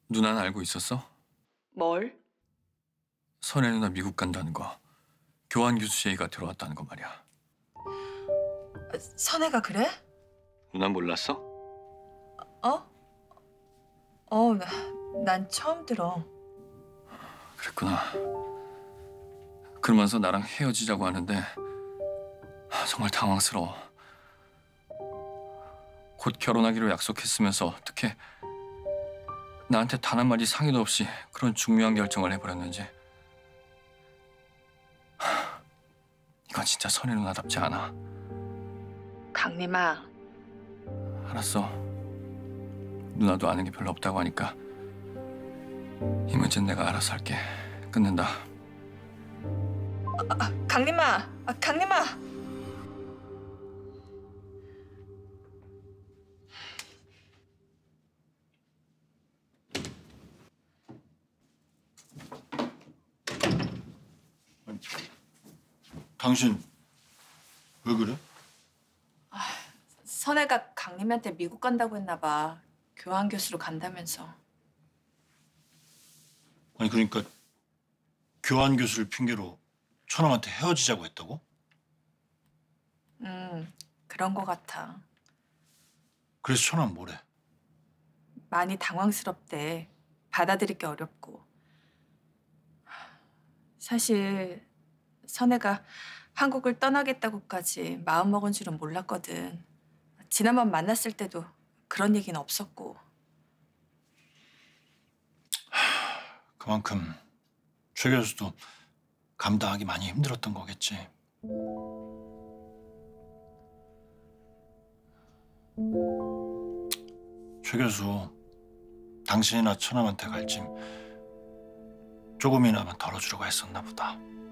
누나는 알고 있었어? 뭘? 선혜 누나 미국 간다는 거. 교환 교수 제의가 들어왔다는 거 말이야. 선혜가 그래? 누나 몰랐어? 어? 난 처음 들어. 그랬구나. 그러면서 나랑 헤어지자고 하는데 정말 당황스러워. 곧 결혼하기로 약속했으면서 어떻게 나한테 단 한마디 상의도 없이 그런 중요한 결정을 해버렸는지. 이건 진짜 선혜 누나답지 않아. 강림아, 알았어. 누나도 아는 게 별로 없다고 하니까 이 문제는 내가 알아서 할게. 끊는다. 강림아! 당신 왜 그래? 선혜가 강림한테 미국 간다고 했나 봐. 교환 교수로 간다면서. 아니 그러니까 교환 교수를 핑계로 처남한테 헤어지자고 했다고? 그런 거 같아. 그래서 처남 뭐래? 많이 당황스럽대. 받아들이기 어렵고. 사실 선혜가 한국을 떠나겠다고까지 마음먹은 줄은 몰랐거든. 지난번 만났을 때도 그런 얘기는 없었고. 그만큼 최 교수도 감당하기 많이 힘들었던 거겠지. 최 교수 당신이나 처남한테 갈 짐 조금이나마 덜어주려고 했었나 보다.